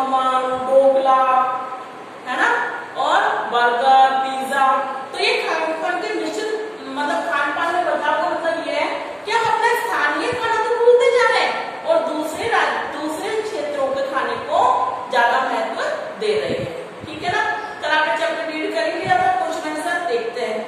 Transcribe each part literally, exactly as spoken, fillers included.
खमन, ढोकला, है ना, और बर्गर, पिज्जा। तो ये खान पान के निश्चित मतलब खान पान में बदलाव का मतलब ये है कि हम अपना स्थानीय खाना तो भूलते जा रहे हैं और दूसरे दूसरे क्षेत्रों के खाने को ज्यादा महत्व दे रहे हैं। ठीक है ना, कल आपने चैप्टर रीड करेंगे या क्वेश्चन आंसर देखते हैं।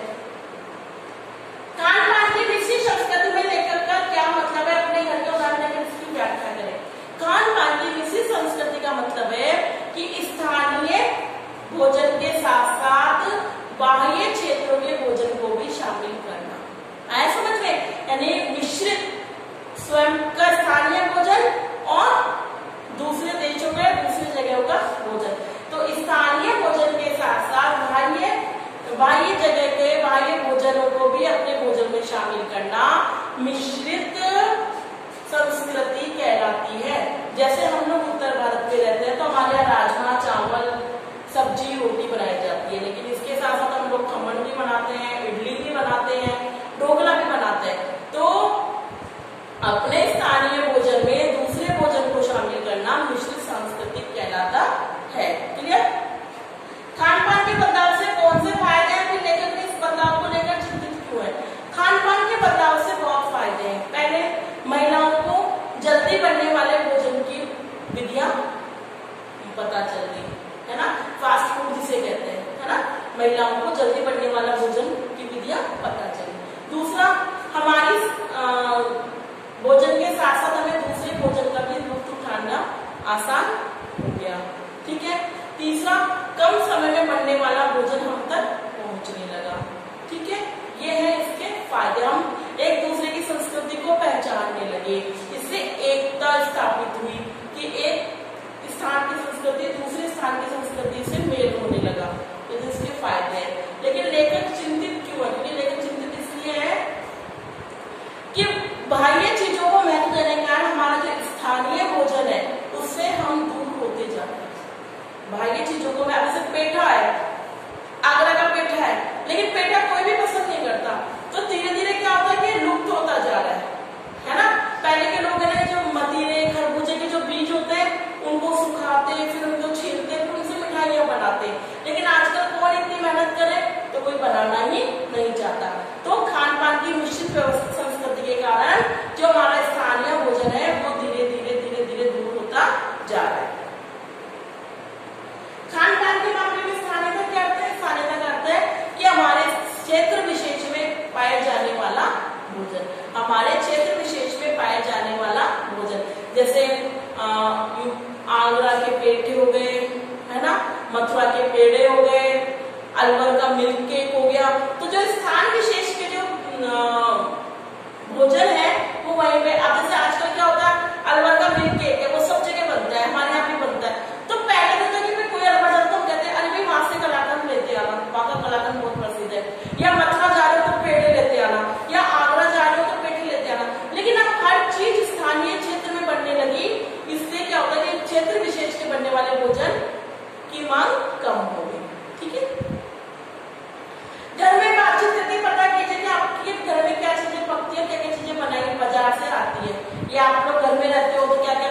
खान पान की विशेष संस्कृति में लेखक का क्या मतलब है, अपने घर के उदाहरण में इसकी व्याख्या करें। खान पान की विशेष संस्कृति का मतलब है कि स्थानीय भोजन के साथ साथ बाह्य क्षेत्रों के भोजन को भी शामिल करना। आया समझ में, यानी मिश्रित स्वयं का स्थानीय भोजन और दूसरे देशों का दूसरी जगहों का भोजन। तो स्थानीय भोजन के साथ साथ बाह्य बाह्य जगह के बाह्य भोजनों को भी अपने भोजन में शामिल करना मिश्रित संस्कृति कहलाती है। जैसे हम लोग उत्तर भारत में रहते हैं तो हमारे यहाँ राजमा चावल सब्जी रोटी बनाई जाती है, लेकिन इसके साथ साथ हम लोग खमन भी बनाते हैं, इडली भी बनाते हैं, ढोकला भी बनाते हैं। तो अपने स्थानीय भोजन में दूसरे भोजन को शामिल करना मिश्रित संस्कृति कहलाता है। क्लियर? खान पान के बदलाव से कौन से फायदे हैं, फिर लेखक ने इस बदलाव को लेकर चिंतित क्यों है। खान पान के बदलाव से बहुत फायदे हैं। पहले, महिलाओं को जल्दी बनने वाले भोजन की विधियां पता चल गई, है ना, फास्ट फूड जिसे कहते हैं, है ना, महिलाओं को जल्दी बनने वाला भोजन की विधियां पता चली। दूसरा, हमारी भोजन के साथ साथ हमें दूसरे भोजन का भी लुत्फ उठाना आसान हो गया। ठीक है। तीसरा, कम समय में बनने वाला भोजन हम तक पहुंचने लगा। ठीक है, ये है इसके फायदे। हम एक दूसरे की संस्कृति को पहचानने लगे, इससे एकता स्थापित हुई कि एक स्थान की संस्कृति दूसरे स्थान की संस्कृति से मेल होने लगा। तो इसके फायदे हैं। लेकिन लेखक चिंतित क्यों है? क्योंकि लेखक चिंतित इसलिए है कि बाह्य चीजों को महत्व देने के कारण हमारा जो स्थानीय भोजन है उससे हम दूर होते जा रहे हैं। बाह्य चीजों को, मैं जैसे पेठा है, आगरा का पेठा है, लेकिन पेठा कोई भी पसंद नहीं करता, तो धीरे धीरे क्या होता है कि लुप्त होता जा रहा है, है ना। पहले के लोग है ना, जो मतीरे खरबूजे के जो बीज होते हैं उनको सुखाते, फिर उनको छीलते, फिर उनसे मिठाइयां बनाते। लेकिन आजकल कौन इतनी मेहनत करे, तो कोई बनाना ही नहीं चाहता। तो खान पान की मिश्रित संस्कृति के कारण जो हमारा स्थानीय भोजन है वो धीरे धीरे धीरे धीरे दूर होता जा रहा है। खान पान के मामले में स्थानीयता क्या करते हैं? स्थानीयता करते हैं कि हमारे क्षेत्र विशेष में पाए जाने वाला भोजन, हमारे क्षेत्र विशेष में पाए जाने वाला भोजन, जैसे आगरा के पेठे हो गए, है ना, मथुरा के पेड़े हो गए, अलवर का मिल्क केक हो गया। तो जो स्थान विशेष के जो भोजन है वो वहीं पे, अब जैसे आजकल क्या होता है, अलवर का मिल्क केक है वो सब जगह बनता है, हमारे यहाँ भी बनता है। तो पहले तो कि कोई अलवर जाता तो हम कहते हैं अरे वहां से कलाकंद लेते आना, वहां का कलाकंद बहुत प्रसिद्ध है, या मथुरा जा रहे हो तो पेड़े लेते आना, या आगरा जा रहे हो तो पेठे लेते आना। लेकिन अब हर चीज स्थानीय क्षेत्र में बनने लगी, इससे क्या होता है कि क्षेत्र विशेष के बनने वाले भोजन की मांग कम हो गई। ठीक है। घर में बातचीत करके पता कीजिए कि आपके घर में क्या चीजें पकती है, क्या क्या चीजें बनाई बाजार से आती है, या आप लोग घर में रहते हो तो क्या क्या